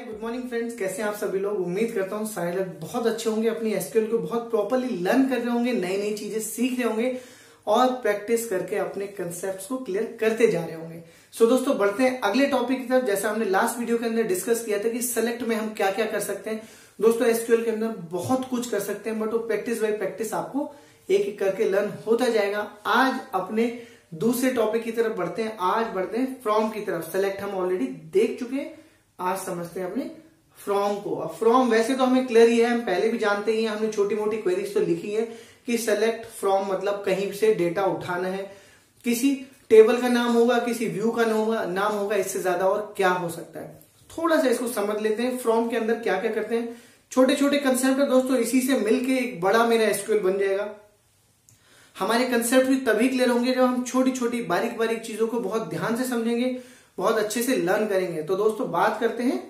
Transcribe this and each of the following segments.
Hi good morning friends, कैसे हैं आप सभी लोग। उम्मीद करता हूँ सारे लोग बहुत अच्छे होंगे, अपनी एसक्यूएल को बहुत प्रॉपर्ली लर्न कर रहे होंगे, नई नई चीजें सीख रहे होंगे और प्रैक्टिस करके अपने कंसेप्ट्स को क्लियर करते जा रहे होंगे। सो दोस्तों बढ़ते हैं अगले टॉपिक की तरफ। जैसा हमने लास्ट वीडियो के अंदर डिस्कस किया था कि सेलेक्ट में हम क्या क्या कर सकते हैं। दोस्तों एसक्यूएल के अंदर बहुत कुछ कर सकते हैं, बट वो प्रैक्टिस बाय प्रैक्टिस आपको एक एक करके लर्न होता जाएगा। आज अपने दूसरे टॉपिक की तरफ बढ़ते हैं। आज बढ़ते हैं फ्रॉम की तरफ। सेलेक्ट हम ऑलरेडी देख चुके हैं, आज समझते हैं अपने फ्रॉम को। अब फ्रॉम वैसे तो हमें क्लियर ही है, हम पहले भी जानते ही हैं, हमने छोटी मोटी क्वेरीज तो लिखी है कि सेलेक्ट फ्रॉम मतलब कहीं से डेटा उठाना है। किसी टेबल का नाम होगा, किसी व्यू का नाम होगा, इससे ज्यादा और क्या हो सकता है। थोड़ा सा इसको समझ लेते हैं। फ्रॉम के अंदर क्या क्या करते हैं, छोटे छोटे कंसेप्ट है दोस्तों, इसी से मिलके एक बड़ा मेरा एसक्यूएल बन जाएगा। हमारे कंसेप्ट भी तभी क्लियर होंगे जब हम छोटी छोटी बारीक बारीक चीजों को बहुत ध्यान से समझेंगे, बहुत अच्छे से लर्न करेंगे। तो दोस्तों बात करते हैं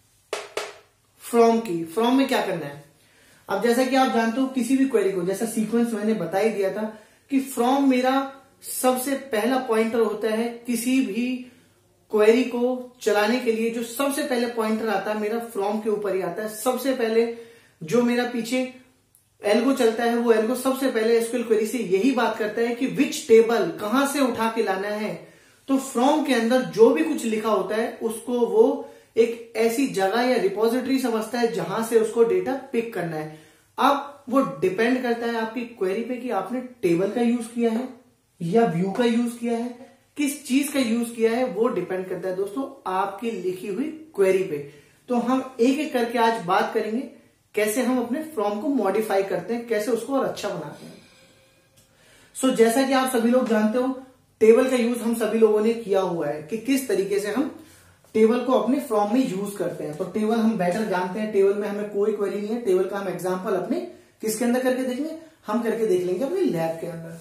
फ्रॉम की। फ्रॉम में क्या करना है। अब जैसा कि आप जानते हो किसी भी क्वेरी को, जैसा सीक्वेंस मैंने बता ही दिया था कि फ्रॉम मेरा सबसे पहला पॉइंटर होता है। किसी भी क्वेरी को चलाने के लिए जो सबसे पहले पॉइंटर आता है मेरा फ्रॉम के ऊपर ही आता है। सबसे पहले जो मेरा पीछे एल्गो चलता है वो एल्गो सबसे पहले एसक्यूएल क्वेरी से यही बात करता है कि विच टेबल कहां से उठा के लाना है। तो फ्रॉम के अंदर जो भी कुछ लिखा होता है उसको वो एक ऐसी जगह या रिपोजिटरी समझता है जहां से उसको डेटा पिक करना है। अब वो डिपेंड करता है आपकी क्वेरी पे कि आपने टेबल का यूज किया है या व्यू का यूज किया है, किस चीज का यूज किया है, वो डिपेंड करता है दोस्तों आपकी लिखी हुई क्वेरी पे। तो हम एक एक करके आज बात करेंगे कैसे हम अपने फ्रॉम को मॉडिफाई करते हैं, कैसे उसको और अच्छा बनाते हैं। सो जैसा कि आप सभी लोग जानते हो टेबल का यूज हम सभी लोगों ने किया हुआ है कि किस तरीके से हम टेबल को अपने फ्रॉम में यूज करते हैं। तो टेबल हम बेटर जानते हैं, टेबल में हमें कोई क्वेरी नहीं है। टेबल का हम एग्जांपल अपने किसके अंदर करके देखेंगे, हम करके देख लेंगे अपने लैब के अंदर।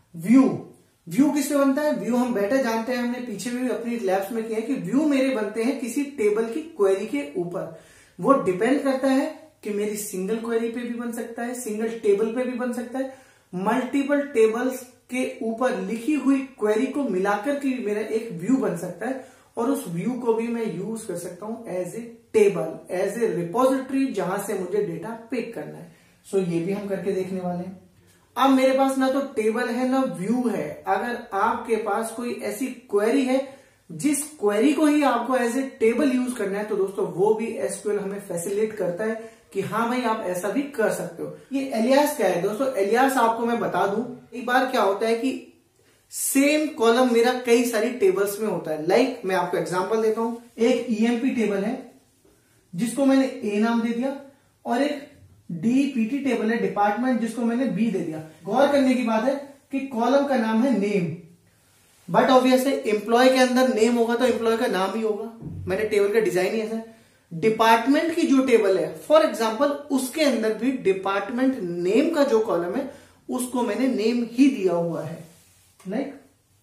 व्यू किससे बनता है, व्यू हम बेटर जानते हैं, हमने पीछे भी अपनी लैब्स में किया है कि व्यू मेरे बनते हैं किसी टेबल की क्वेरी के ऊपर। वो डिपेंड करता है कि मेरी सिंगल क्वेरी पे भी बन सकता है, सिंगल टेबल पे भी बन सकता है, मल्टीपल टेबल्स के ऊपर लिखी हुई क्वेरी को मिलाकर के मेरा एक व्यू बन सकता है। और उस व्यू को भी मैं यूज कर सकता हूं as a table, as a repository जहां से मुझे डेटा पिक करना है। सो ये भी हम करके देखने वाले हैं। अब मेरे पास ना तो टेबल है ना व्यू है। अगर आपके पास कोई ऐसी क्वेरी है जिस क्वेरी को ही आपको एज ए टेबल यूज करना है, तो दोस्तों वो भी एसक्यूएल हमें फैसिलिटेट करता है कि हाँ भाई आप ऐसा भी कर सकते हो। ये एलियास क्या है दोस्तों, एलियास आपको मैं बता दूं, एक बार क्या होता है कि सेम कॉलम मेरा कई सारी टेबल्स में होता है। लाइक मैं आपको एग्जांपल देता हूं, एक ईएमपी टेबल है जिसको मैंने ए नाम दे दिया और एक डीपीटी टेबल है डिपार्टमेंट जिसको मैंने बी दे दिया। गौर करने की बात है कि कॉलम का नाम है नेम, बट ऑब्वियसली एम्प्लॉय के अंदर नेम होगा तो एम्प्लॉय का नाम ही होगा। मैंने टेबल का डिजाइन ही ऐसा है। डिपार्टमेंट की जो टेबल है फॉर एग्जांपल उसके अंदर भी डिपार्टमेंट नेम का जो कॉलम है उसको मैंने नेम ही दिया हुआ है। लाइक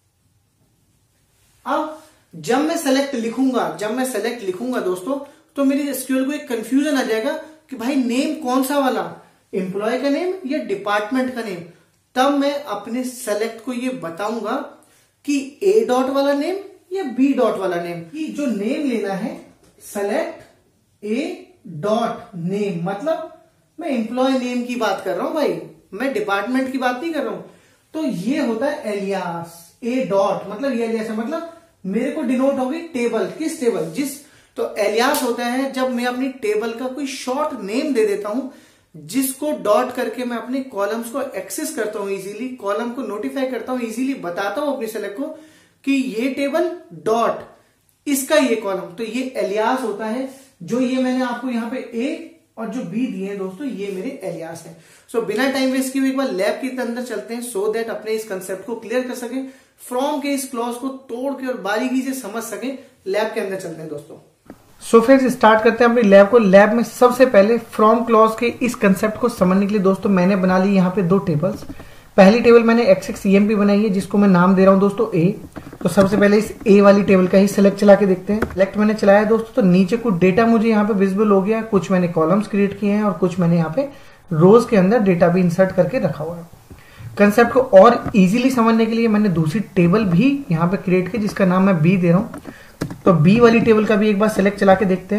अब जब मैं सेलेक्ट लिखूंगा दोस्तों, तो मेरी एसक्यूएल को एक कंफ्यूजन आ जाएगा कि भाई नेम कौन सा वाला, एम्प्लॉय का नेम या डिपार्टमेंट का नेम। तब मैं अपने सेलेक्ट को ये बताऊंगा कि ए डॉट वाला नेम या बी डॉट वाला नेम। कि जो नेम लेना है सेलेक्ट ए डॉट नेम, मतलब मैं एम्प्लॉय नेम की बात कर रहा हूं भाई, मैं डिपार्टमेंट की बात नहीं कर रहा हूं। तो ये होता है एलियास। ए डॉट मतलब ये एलियास है, मतलब मेरे को डिनोट होगी टेबल, किस टेबल, जिस। तो एलियास होता है जब मैं अपनी टेबल का कोई शॉर्ट नेम दे देता हूं जिसको डॉट करके मैं अपने कॉलम्स को एक्सेस करता हूं इजीली, कॉलम को नोटिफाई करता हूं इजीली, बताता हूं अपने सेलेक्ट को कि ये टेबल डॉट इसका ये कॉलम। तो ये एलियास होता है। जो ये मैंने आपको यहाँ पे ए और जो बी दिए हैं दोस्तों, ये मेरे एलियास हैं। सो बिना टाइम वेस्ट किए एक बार लैब के अंदर चलते हैं सो दैट अपने इस कंसेप्ट को क्लियर कर सकें, फ्रॉम के इस क्लॉज को तोड़ के और बारीकी से समझ सकें। लैब के अंदर चलते हैं दोस्तों। सो फ्रेंड्स स्टार्ट करते हैं अपनी लैब को। लैब में सबसे पहले फ्रॉम क्लॉज के इस कंसेप्ट को समझने के लिए दोस्तों मैंने बना ली यहाँ पे दो टेबल्स। पहली टेबल मैंने एक्स ईएमपी बनाई है जिसको मैं नाम दे रहा हूं दोस्तों ए। तो सबसे पहले इस ए वाली टेबल का ही सिलेक्ट चला के देखते हैं। सिलेक्ट मैंने चलाया दोस्तों, तो नीचे कुछ डेटा मुझे यहाँ पे विजिबल हो गया। कुछ मैंने कॉलम्स क्रिएट किए हैं और कुछ मैंने यहाँ पे रोज के अंदर डेटा भी इंसर्ट करके रखा हुआ है। कंसेप्ट को और इजीली समझने के लिए मैंने दूसरी टेबल भी यहाँ पे क्रिएट की जिसका नाम मैं बी दे रहा हूँ। तो बी वाली टेबल का भी एक बार सिलेक्ट चला के देखते हैं।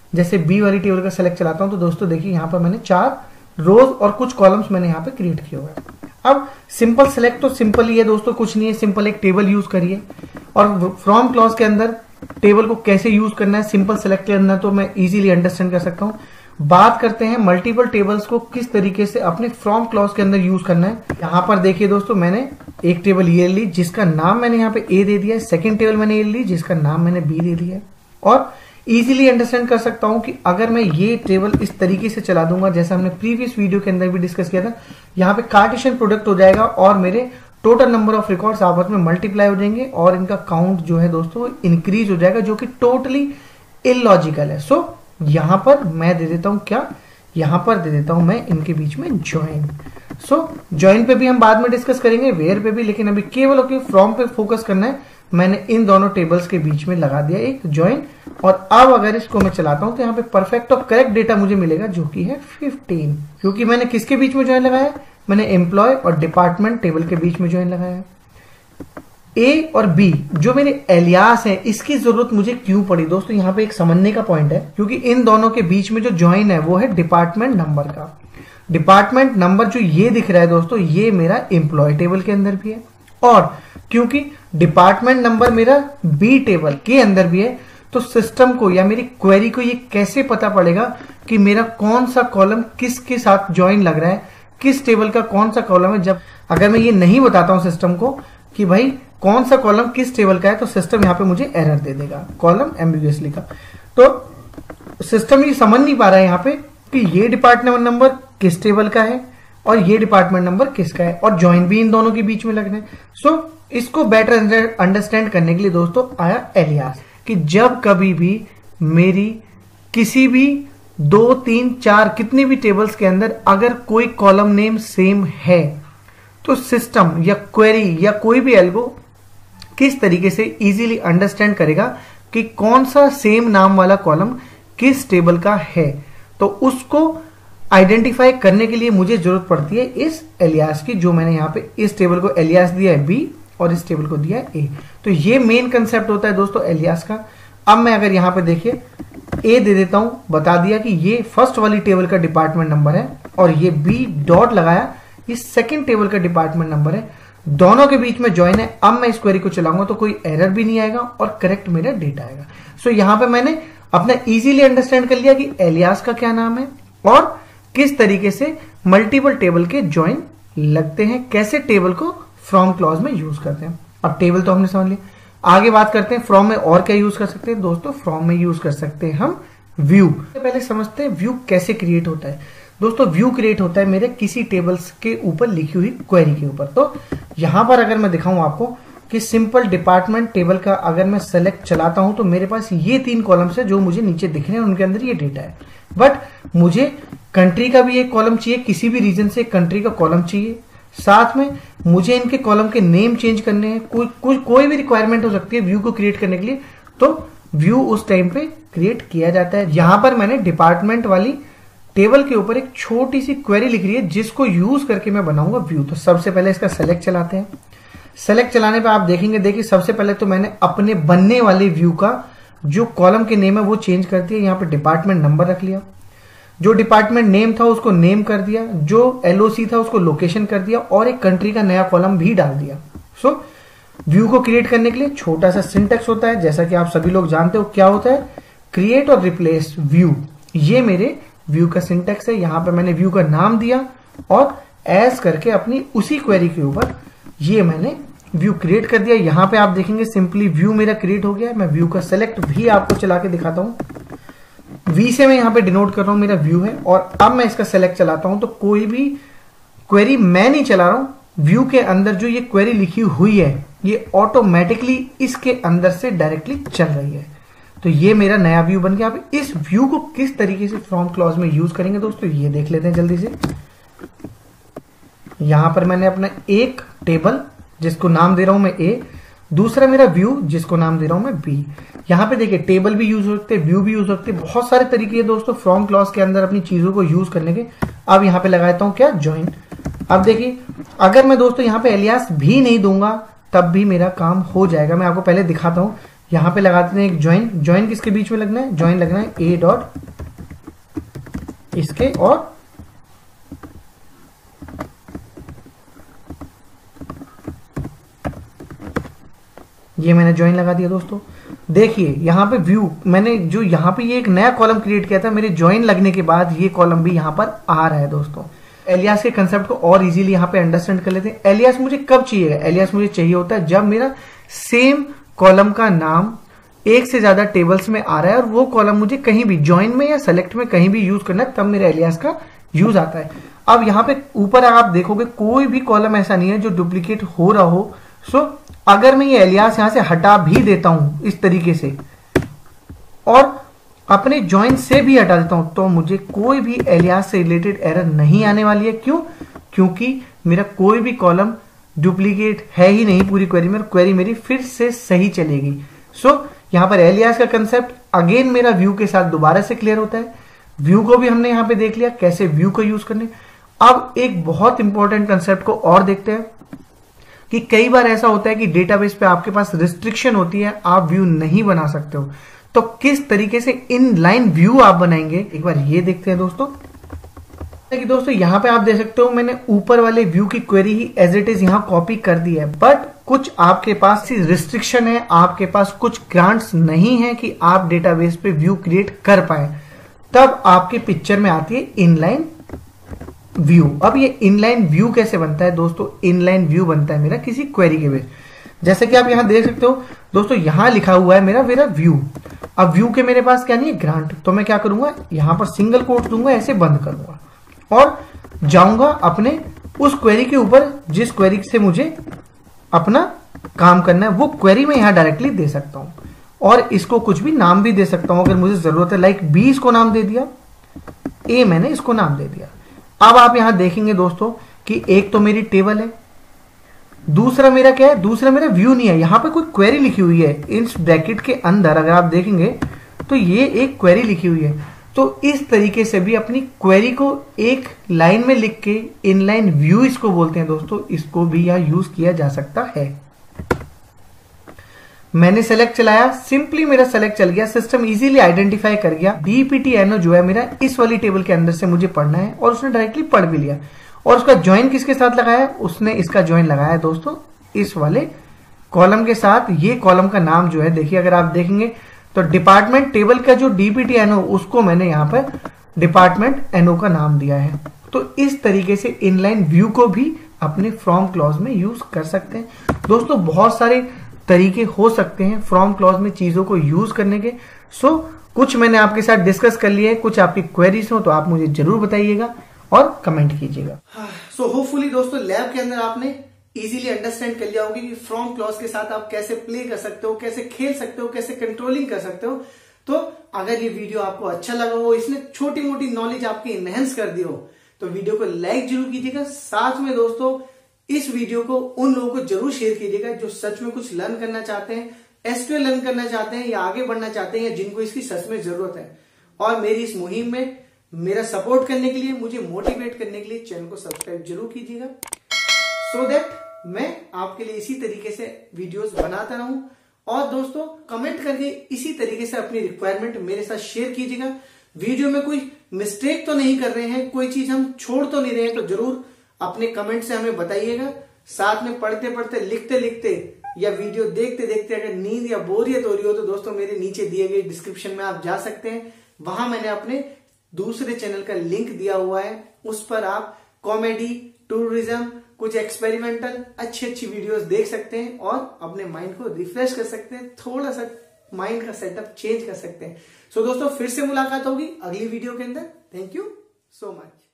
जैसे बी वाली टेबल का सेलेक्ट चलाता हूं तो दोस्तों देखिए यहाँ पर मैंने 4 रोज और कुछ कॉलम्स मैंने यहाँ पे क्रिएट किए हुए हैं। अब सिंपल सेलेक्ट तो सिंपल ही है दोस्तों, कुछ नहीं है, सिंपल एक टेबल यूज करिए। और फ्रॉम क्लॉज के अंदर टेबल को कैसे यूज करना है सिंपल सेलेक्ट के अंदर तो मैं इजीली अंडरस्टैंड कर सकता हूँ। बात करते हैं मल्टीपल टेबल्स को किस तरीके से अपने फ्रॉम क्लॉज के अंदर यूज करना है। यहाँ पर देखिए दोस्तों, मैंने एक टेबल ये ली जिसका नाम मैंने यहाँ पे ए दे दिया है, सेकेंड टेबल मैंने ये ली जिसका नाम मैंने बी दे दिया है। और इजीली अंडरस्टैंड कर सकता हूं कि अगर मैं ये टेबल इस तरीके से चला दूंगा जैसा हमने प्रीवियस वीडियो के अंदर भी डिस्कस किया था, यहाँ पे कार्टेशियन प्रोडक्ट हो जाएगा और मेरे टोटल नंबर ऑफ रिकॉर्ड्स आपस में मल्टीप्लाई हो जाएंगे और इनका काउंट जो है दोस्तों इंक्रीज हो जाएगा, जो कि टोटली इलॉजिकल है। सो यहां पर मैं दे देता हूं क्या, यहां पर दे देता हूं मैं इनके बीच में ज्वाइन। सो ज्वाइन पे भी हम बाद में डिस्कस करेंगे, वेयर पे भी, लेकिन अभी केवल ओके फ्रॉम पे फोकस करना है। मैंने इन दोनों टेबल्स के बीच में लगा दिया एक ज्वाइन और अब अगर इसको मैं चलाता हूं तो यहाँ पे परफेक्ट और करेक्ट डेटा मुझे मिलेगा जो कि है 15, क्योंकि मैंने किसके बीच में ज्वाइन लगाया है, मैंने एम्प्लॉय और डिपार्टमेंट टेबल के बीच में ज्वाइन लगाया है। ए और बी जो मेरे एलियास हैं, इसकी जरूरत मुझे क्यों पड़ी दोस्तों, यहाँ पे एक समझने का पॉइंट है, क्योंकि इन दोनों के बीच में जो ज्वाइन है वो है डिपार्टमेंट नंबर का। डिपार्टमेंट नंबर जो ये दिख रहा है दोस्तों, ये मेरा एम्प्लॉय टेबल के अंदर भी है और क्योंकि डिपार्टमेंट नंबर मेरा बी टेबल के अंदर भी है, तो सिस्टम को या मेरी क्वेरी को ये कैसे पता पड़ेगा कि मेरा कौन सा कॉलम किसके साथ ज्वाइन लग रहा है, किस टेबल का कौन सा कॉलम है। जब अगर मैं ये नहीं बताता हूं सिस्टम को कि भाई कौन सा कॉलम किस टेबल का है, तो सिस्टम यहाँ पे मुझे एरर दे देगा, कॉलम एम्बिगुअसली का। तो सिस्टम ये समझ नहीं पा रहा है यहाँ पे कि ये डिपार्टमेंट नंबर किस टेबल का है और ये डिपार्टमेंट नंबर किसका है, और ज्वाइन भी इन दोनों के बीच में लगना है। सो इसको बेटर अंडरस्टैंड करने के लिए दोस्तों आया एलियास, कि जब कभी भी मेरी किसी भी 2, 3, 4 कितने भी टेबल्स के अंदर अगर कोई कॉलम नेम सेम है, तो सिस्टम या क्वेरी या कोई भी एल्गो किस तरीके से इजीली अंडरस्टैंड करेगा कि कौन सा सेम नाम वाला कॉलम किस टेबल का है। तो उसको आइडेंटिफाई करने के लिए मुझे जरूरत पड़ती है इस एलियास की, जो मैंने यहाँ पे इस टेबल को एलियास दिया है बी और इस टेबल को दिया है ए। तो ये मेन कंसेप्ट होता है दोस्तों एलियास का। अब मैं अगर यहाँ पे देखिए ए दे देता हूं, बता दिया कि ये फर्स्ट वाली टेबल का डिपार्टमेंट नंबर है और ये बी डॉट लगाया, ये सेकंड टेबल का डिपार्टमेंट नंबर है, दोनों के बीच में ज्वाइन है। अब मैं इस क्वेरी को चलाऊंगा तो कोई एरर भी नहीं आएगा और करेक्ट मेरा डेटा आएगा। सो यहां पे मैंने अपना इजीली अंडरस्टैंड कर लिया कि एलियास का क्या नाम है और किस तरीके से मल्टीपल टेबल के ज्वाइन लगते हैं, कैसे टेबल को फ्रॉम क्लॉज में यूज करते हैं। अब टेबल तो हमने समझ लिया, आगे बात करते हैं फ्रॉम में और क्या यूज कर सकते हैं दोस्तों। फ्रॉम में यूज कर सकते हैं हम व्यू। पहले समझते हैं व्यू कैसे क्रिएट होता है। दोस्तों व्यू क्रिएट होता है मेरे किसी टेबल्स के ऊपर लिखी हुई क्वेरी के ऊपर। तो यहां पर अगर मैं दिखाऊं आपको कि सिंपल डिपार्टमेंट टेबल का अगर मैं सेलेक्ट चलाता हूं तो मेरे पास ये 3 कॉलम्स है जो मुझे नीचे दिख रहे हैं, उनके अंदर ये डेटा है। बट मुझे कंट्री का भी एक कॉलम चाहिए, किसी भी रीजन से कंट्री का कॉलम चाहिए, साथ में मुझे इनके कॉलम के नेम चेंज करने हैं, कोई भी रिक्वायरमेंट हो सकती है व्यू को क्रिएट करने के लिए, तो व्यू उस टाइम पे क्रिएट किया जाता है। यहां पर मैंने डिपार्टमेंट वाली टेबल के ऊपर एक छोटी सी क्वेरी लिख रही है जिसको यूज करके मैं बनाऊंगा व्यू। तो सबसे पहले इसका सेलेक्ट चलाते हैं। सेलेक्ट चलाने पे आप देखेंगे, देखिए सबसे पहले तो मैंने अपने बनने वाले व्यू का जो कॉलम के नेम है वो चेंज कर दिया, यहाँ पे डिपार्टमेंट नंबर रख लिया, जो डिपार्टमेंट नेम था उसको नेम कर दिया, जो एलओसी था उसको लोकेशन कर दिया और एक कंट्री का नया कॉलम भी डाल दिया। सो व्यू को क्रिएट करने के लिए छोटा सा सिंटेक्स होता है, जैसा कि आप सभी लोग जानते हो क्या होता है, क्रिएट और रिप्लेस व्यू। ये मेरे व्यू का सिंटेक्स है। यहां पर मैंने व्यू का नाम दिया और एज करके अपनी उसी क्वेरी के ऊपर ये मैंने व्यू क्रिएट कर दिया। यहां पे आप देखेंगे सिंपली व्यू मेरा क्रिएट हो गया। मैं व्यू का सेलेक्ट भी आपको चला के दिखाता हूं। वी से मैं यहां पे डिनोट कर रहा हूं मेरा व्यू है, और अब मैं इसका सेलेक्ट चलाता हूं तो कोई भी क्वेरी मैं नहीं चला रहा हूं, व्यू के अंदर जो ये क्वेरी लिखी हुई है ये ऑटोमेटिकली इसके अंदर से डायरेक्टली चल रही है। तो ये मेरा नया व्यू बन गया। अब इस व्यू को किस तरीके से फ्रॉम क्लॉज में यूज करेंगे दोस्तों, ये देख लेते हैं जल्दी से। यहां पर मैंने अपना एक टेबल जिसको नाम दे रहा हूं मैं ए, दूसरा मेरा व्यू जिसको नाम दे रहा हूं मैं बी। यहां पे देखिए टेबल भी यूज हो सकते हैं, व्यू भी यूज हो सकते हैं, बहुत सारे तरीके हैं दोस्तों फ्रॉम क्लॉज के अंदर अपनी चीजों को यूज करने के। अब यहां पे लगाता हूं क्या, ज्वाइन। अब देखिए अगर मैं दोस्तों यहां पे एलियास भी नहीं दूंगा तब भी मेरा काम हो जाएगा। मैं आपको पहले दिखाता हूं यहां पे लगा देते हैं एक ज्वाइन। ज्वाइन किसके बीच में लगना है? ज्वाइन लगना है ए डॉट इसके और ये मैंने ज्वाइन लगा दिया दोस्तों। देखिए यहां पे व्यू मैंने जो यहां पे ये एक नया कॉलम क्रिएट किया था, मेरे ज्वाइन लगने के बाद ये कॉलम भी यहां पर आ रहा है दोस्तों। एलियास के कंसेप्ट को और इजीली यहां पे अंडरस्टैंड कर लेते हैं। एलियास मुझे कब चाहिए? एलियास मुझे चाहिए होता है जब मेरा सेम कॉलम का नाम एक से ज्यादा टेबल्स में आ रहा है और वो कॉलम मुझे कहीं भी ज्वाइन में या सेलेक्ट में कहीं भी यूज करना है, तब मेरा एलियास का यूज आता है। अब यहाँ पे ऊपर आप देखोगे कोई भी कॉलम ऐसा नहीं है जो डुप्लीकेट हो रहा हो। सो अगर मैं ये एलियास यहां से हटा भी देता हूं इस तरीके से और अपने ज्वाइन से भी हटा देता हूं, तो मुझे कोई भी एलियास से रिलेटेड एरर नहीं आने वाली है। क्यों? क्योंकि मेरा कोई भी कॉलम डुप्लीकेट है ही नहीं पूरी क्वेरी में, क्वेरी मेरी फिर से सही चलेगी। सो यहां पर एलियास का कंसेप्ट अगेन मेरा व्यू के साथ दोबारा से क्लियर होता है। व्यू को भी हमने यहां पे देख लिया कैसे व्यू को यूज करने। अब एक बहुत इंपॉर्टेंट कंसेप्ट को और देखते हैं कि कई बार ऐसा होता है कि डेटाबेस पे आपके पास रिस्ट्रिक्शन होती है, आप व्यू नहीं बना सकते हो, तो किस तरीके से इनलाइन व्यू आप बनाएंगे एक बार ये देखते हैं दोस्तों। कि दोस्तों यहां पे आप देख सकते हो मैंने ऊपर वाले व्यू की क्वेरी ही एज इट इज यहां कॉपी कर दी है, बट कुछ आपके पास रिस्ट्रिक्शन है, आपके पास कुछ ग्रांट्स नहीं है कि आप डेटाबेस पे व्यू क्रिएट कर पाए, तब आपके पिक्चर में आती है इनलाइन व्यू। अब ये इनलाइन व्यू कैसे बनता है दोस्तों? इनलाइन व्यू बनता है मेरा किसी क्वेरी के बेस, जैसे कि आप यहां देख सकते हो दोस्तों, यहां लिखा हुआ है मेरा व्यू। अब व्यू के मेरे पास क्या नहीं है? ग्रांट। तो मैं क्या करूंगा? यहां पर सिंगल कोट दूंगा, ऐसे बंद करूंगा और जाऊंगा अपने उस क्वेरी के ऊपर जिस क्वेरी से मुझे अपना काम करना है, वो क्वेरी मैं यहां डायरेक्टली दे सकता हूं और इसको कुछ भी नाम भी दे सकता हूं अगर मुझे जरूरत है। लाइक बी इसको नाम दे दिया, ए मैंने इसको नाम दे दिया। अब आप यहां देखेंगे दोस्तों कि एक तो मेरी टेबल है, दूसरा मेरा क्या है? दूसरा मेरा व्यू नहीं है, यहां पे कोई क्वेरी लिखी हुई है इस ब्रैकेट के अंदर। अगर आप देखेंगे तो ये एक क्वेरी लिखी हुई है। तो इस तरीके से भी अपनी क्वेरी को एक लाइन में लिख के इनलाइन व्यू इसको बोलते हैं दोस्तों, इसको भी यहां यूज किया जा सकता है। मैंने सेलेक्ट चलाया, सिंपली मेरा सेलेक्ट चल गया, सिस्टम इजीली आइडेंटिफाई कर गया DPTNO जो है मेरा इस वाली टेबल के अंदर से मुझे पढ़ना है और उसने डायरेक्टली पढ़ भी लिया। और उसका ज्वाइन किसके साथ लगाया? उसने इसका ज्वाइन लगाया दोस्तों इस वाले कॉलम के साथ। ये कॉलम का नाम जो है देखिए, अगर आप देखेंगे तो डिपार्टमेंट टेबल का जो DPTNO उसको मैंने यहां पर डिपार्टमेंट NO का नाम दिया है। तो इस तरीके से इनलाइन व्यू को भी अपने फ्रॉम क्लॉज में यूज कर सकते हैं दोस्तों। बहुत सारे तरीके हो सकते हैं फ्रॉम क्लॉज में चीजों को यूज करने के। सो कुछ मैंने आपके साथ डिस्कस कर लिए, कुछ आपकी क्वेरीज हो तो आप मुझे जरूर बताइएगा और कमेंट कीजिएगा। सो होपफुली दोस्तों लैब के अंदर आपने इजीली अंडरस्टैंड कर लिया होगा कि फ्रॉम क्लॉज के साथ आप कैसे प्ले कर सकते हो, कैसे खेल सकते हो, कैसे कंट्रोलिंग कर सकते हो। तो अगर ये वीडियो आपको अच्छा लगा हो, इसने छोटी मोटी नॉलेज आपकी इनहेंस कर दी हो, तो वीडियो को लाइक जरूर कीजिएगा। साथ में दोस्तों इस वीडियो को उन लोगों को जरूर शेयर कीजिएगा जो सच में कुछ लर्न करना चाहते हैं, एसक्यूएल लर्न करना चाहते हैं या आगे बढ़ना चाहते हैं, या जिनको इसकी सच में जरूरत है। और मेरी इस मुहिम में मेरा सपोर्ट करने के लिए, मुझे मोटिवेट करने के लिए चैनल को सब्सक्राइब जरूर कीजिएगा, सो दैट मैं आपके लिए इसी तरीके से वीडियोस बनाता रहूं। और दोस्तों कमेंट करके इसी तरीके से अपनी रिक्वायरमेंट मेरे साथ शेयर कीजिएगा। वीडियो में कोई मिस्टेक तो नहीं कर रहे हैं, कोई चीज हम छोड़ तो नहीं रहे हैं, तो जरूर अपने कमेंट से हमें बताइएगा। साथ में पढ़ते पढ़ते, लिखते लिखते या वीडियो देखते देखते अगर नींद या बोरियत हो रही हो तो दोस्तों मेरे नीचे दिए गए डिस्क्रिप्शन में आप जा सकते हैं, वहां मैंने अपने दूसरे चैनल का लिंक दिया हुआ है, उस पर आप कॉमेडी, टूरिज्म, कुछ एक्सपेरिमेंटल अच्छी वीडियोस देख सकते हैं और अपने माइंड को रिफ्रेश कर सकते हैं, थोड़ा सा माइंड का सेटअप चेंज कर सकते हैं। सो दोस्तों फिर से मुलाकात होगी अगली वीडियो के अंदर। Thank you so much.